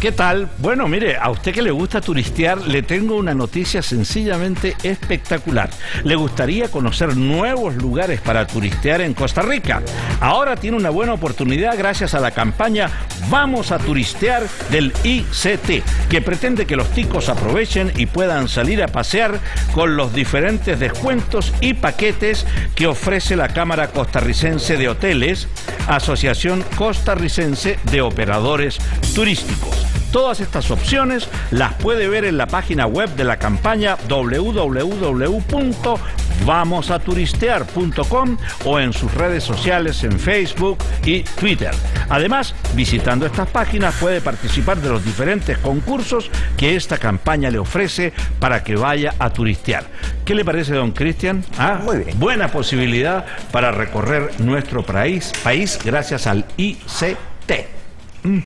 ¿Qué tal? Bueno, mire, a usted que le gusta turistear, le tengo una noticia sencillamente espectacular. ¿Le gustaría conocer nuevos lugares para turistear en Costa Rica? Ahora tiene una buena oportunidad gracias a la campaña Vamos a Turistear del ICT, que pretende que los ticos aprovechen y puedan salir a pasear con los diferentes descuentos y paquetes que ofrece la Cámara Costarricense de Hoteles, Asociación Costarricense de Operadores Turísticos. Todas estas opciones las puede ver en la página web de la campaña www.vamosaturistear.com o en sus redes sociales en Facebook y Twitter. Además, visitando estas páginas puede participar de los diferentes concursos que esta campaña le ofrece para que vaya a turistear. ¿Qué le parece, don Cristian? Muy bien. Buena posibilidad para recorrer nuestro país gracias al ICT.